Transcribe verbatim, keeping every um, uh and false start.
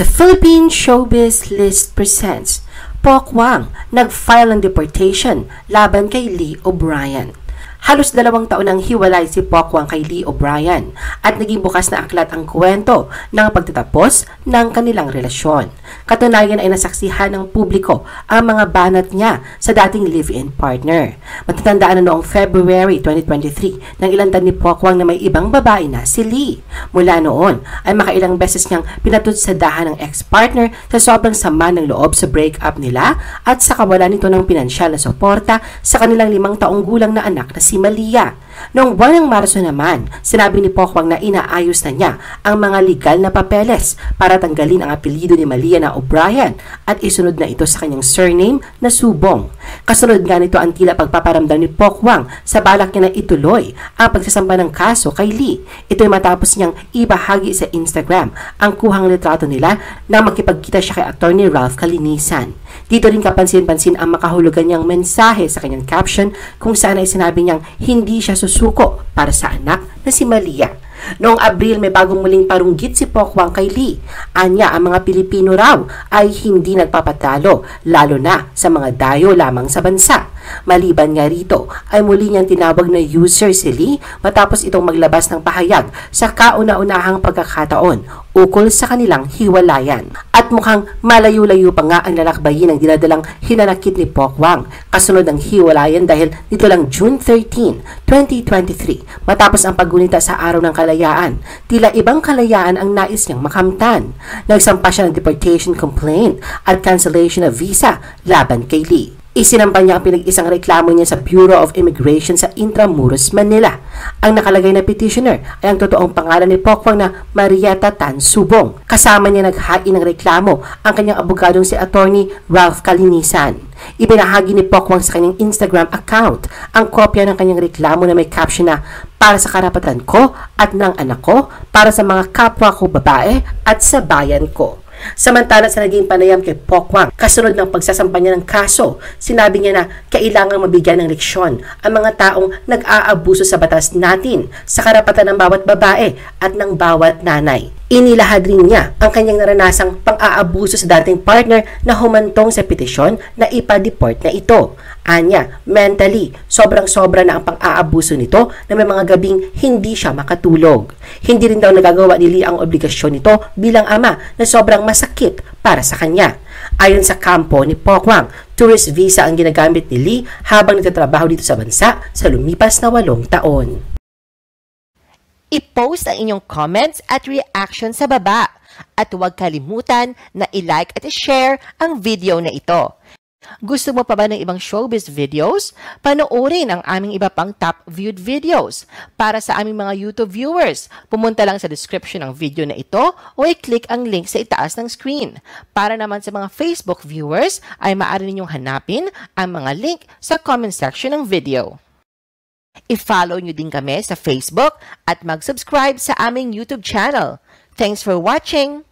The Philippine Showbiz List presents Pokwang nag-file ng deportation laban kay Lee O'Brien. Halos dalawang taon nang hiwalay si Pokwang kay Lee O'Brien at naging bukas na aklat ang kwento ng pagtatapos ng kanilang relasyon. Katunayan ay nasaksihan ng publiko ang mga banat niya sa dating live-in partner. Matatandaan na noong February twenty twenty-three nang ilantan ni Pokwang na may ibang babae na si Lee. Mula noon ay makailang beses niyang pinatudsadahan ng ex-partner sa sobrang sama ng loob sa breakup nila at sa kawalan nito ng pinansyal na suporta sa kanilang limang taong gulang na anak na si Malia. Noong buwan ng Marso naman, sinabi ni Pokwang na inaayos na niya ang mga legal na papeles para tanggalin ang apelyido ni Malia na O'Brien at isunod na ito sa kanyang surname na Subong. Kasunod nga nito ang tila pagpaparamdam ni Pokwang sa balak niya na ituloy ang pagsasampa ng kaso kay Lee. Ito'y matapos niyang ibahagi sa Instagram ang kuhang litrato nila nang makipagkita siya kay Attorney Ralph Calinisan. Dito rin kapansin-pansin ang makahulugan niyang mensahe sa kanyang caption kung saan ay sinabi niyang hindi siya susuko para sa anak na si Malia. Noong Abril, may bagong muling parunggit si Pokwang kay Lee. Anya, ang mga Pilipino raw ay hindi nagpapatalo, lalo na sa mga dayo lamang sa bansa. Maliban nga rito, ay muli niyang tinawag na user si Lee matapos itong maglabas ng pahayag sa kauna-unahang pagkakataon ukol sa kanilang hiwalayan. At mukhang malayo-layo pa nga ang lalakbayin ng dinadalang hinanakit ni Pokwang kasunod ng hiwalayan dahil nito lang June thirteenth, twenty twenty-three, matapos ang paggunita sa araw ng kalayaan, tila ibang kalayaan ang nais niyang makamtan. Nagsampa siya ng deportation complaint at cancellation of visa laban kay Lee. Isinampa niya ang pinag-isang reklamo niya sa Bureau of Immigration sa Intramuros, Manila. Ang nakalagay na petitioner ay ang totoong pangalan ni Pokwang na Marieta Tan Subong. Kasama niya naghain ng reklamo ang kanyang abogadong si Attorney Ralph Calinisan. Ibinahagi ni Pokwang sa kanyang Instagram account ang kopya ng kanyang reklamo na may caption na para sa karapatan ko at ng anak ko, para sa mga kapwa ko babae at sa bayan ko. Samantala sa naging panayam kay Pokwang, kasunod ng pagsasampa niya ng kaso, sinabi niya na kailangang mabigyan ng leksyon ang mga taong nag-aabuso sa batas natin sa karapatan ng bawat babae at ng bawat nanay. Inilahad rin niya ang kanyang naranasang pang-aabuso sa dating partner na humantong sa petisyon na ipa-deport na ito. Anya, mentally, sobrang-sobra na ang pang-aabuso nito na may mga gabing hindi siya makatulog. Hindi rin daw nagagawa ni Lee ang obligasyon nito bilang ama na sobrang masakit para sa kanya. Ayon sa kampo ni Pokwang, tourist visa ang ginagamit ni Lee habang nagtatrabaho dito sa bansa sa lumipas na walong taon. I-post ang inyong comments at reaction sa baba at huwag kalimutan na i-like at i-share ang video na ito. Gusto mo pa ba ng ibang showbiz videos? Panoorin ang aming iba pang top viewed videos. Para sa aming mga YouTube viewers, pumunta lang sa description ng video na ito o i-click ang link sa itaas ng screen. Para naman sa mga Facebook viewers, ay maaari ninyong hanapin ang mga link sa comment section ng video. I-follow nyo din kami sa Facebook at mag-subscribe sa aming YouTube channel. Thanks for watching!